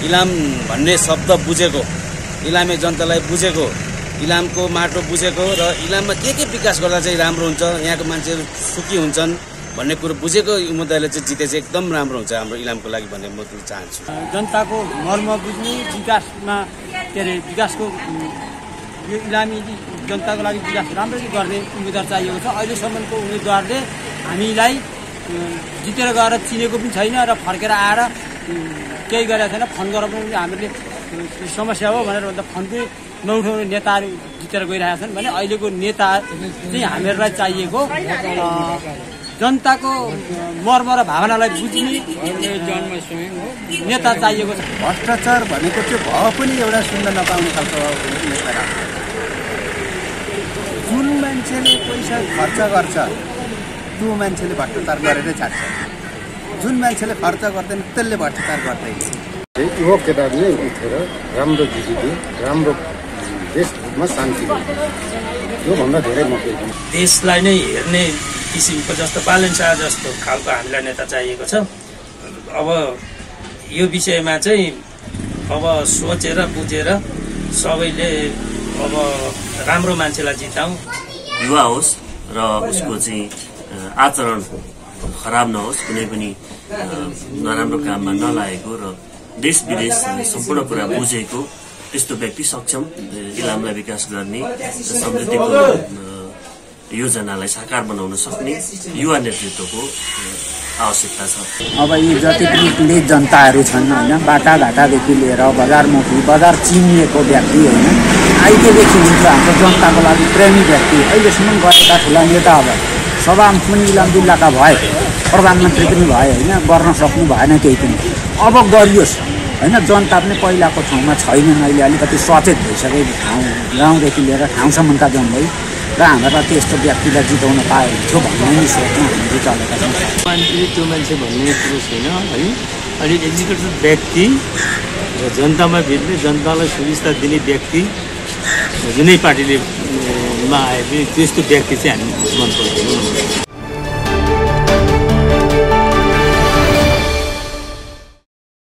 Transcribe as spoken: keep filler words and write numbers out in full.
इलाम भन्ने शब्द बुझेको, इलामे जनतालाई बुझेको, इलामको माटो बुझेको र इलाममा के के विकास गर्दा चाहिँ राम्रो हुन्छ, यहाँको मान्छेहरू सुखी हुन्छन् भन्ने कुरो बुझेको उम्मेदवारले चाहिँ जिते चाहिँ एकदम राम्रो हुन्छ हाम्रो इलामको लागि भन्ने म चाहन्छु। जनताको मर्म बुझ्ने, विकासमा के अरे विकासको यो इलामी जनताको लागि विकास राम्ररी गर्ने उम्मेदवार चाहिएको छ। अहिलेसम्मको उम्मेदवारले हामीलाई जितेर गएर चिनेको पनि छैन र फर्केर आएर केही गरेको छैन। फोन गरेर पनि हामीले समस्या हो भनेर भन्दा फोन पनि नउठाउने नेताहरू जितेर गइरहेका छन् भने अहिलेको नेता चाहिँ हामीहरूलाई चाहिएको जनताको मर्म र भावनालाई बुझ्ने नेता चाहिएको छ। भ्रष्टाचार भनेको चाहिँ भए पनि एउटा सुन्न नपाउने खालको नेता। जुन मान्छेले पैसा खर्च गर्छ त्यो मान्छेले भ्रष्टाचार गरेरै छाड्छ, जुन मान्छेले खर्च गर्दैन त्यसले भ्रष्टाचार गर्दैन। यो केटाले उठेर राम्रो जितिदियो, राम्रो देशमा शान्ति योभन्दा धेरै म देशलाई नै हेर्ने किसिमको जस्तो बालन शाह जस्तो खालको हामीलाई नेता चाहिएको छ। अब यो विषयमा चाहिँ अब सोचेर बुझेर सबैले अब राम्रो मान्छेलाई जिताउँ। युवा होस् र उसको चाहिँ आचरण खराब नहोस्, कुनै पनि नराम्रो काममा नलागेको र देश विदेश सम्पूर्ण कुरा बुझेको त्यस्तो व्यक्ति सक्षम इलामलाई विकास गर्ने समृद्धिको योजनालाई साकार बनाउन सक्ने युवा नेतृत्वको आवश्यकता छ। अब यी जति पनि जनताहरू छन् होइन, बाटाघाटादेखि लिएर बजारमुखी बजार चिनिएको व्यक्ति होइन, आइतेदेखि हुन्छ हाम्रो जनताको लागि प्रेमी व्यक्ति। अहिलेसम्म गएका ठुला नेताहरू सभामुख पनि इलाम जिल्लाका भए, प्रधानमन्त्री पनि भए होइन, गर्न सक्नु भएन केही पनि। अब गरियोस् होइन, जनता पनि पहिलाको ठाउँमा छैनन्, अहिले अलिकति सचेत भइसके ठाउँ गाउँदेखि लिएर ठाउँसम्मका जम्मै र हामीलाई त्यस्तो व्यक्तिलाई जिताउन पाए हुन्थ्यो भन्ने नि सोचमा हामीले चलेका छौँ। मान्छेले त्यो मान्छे भन्ने कुरो छैन है, अलिक एजुकेटेड व्यक्ति र जनतामा भिड्ने जनतालाई सुविस्ता दिने व्यक्ति जुनै पार्टीले मा आए पनि त्यस्तो व्यक्ति चाहिँ हामी मन पर्दैन।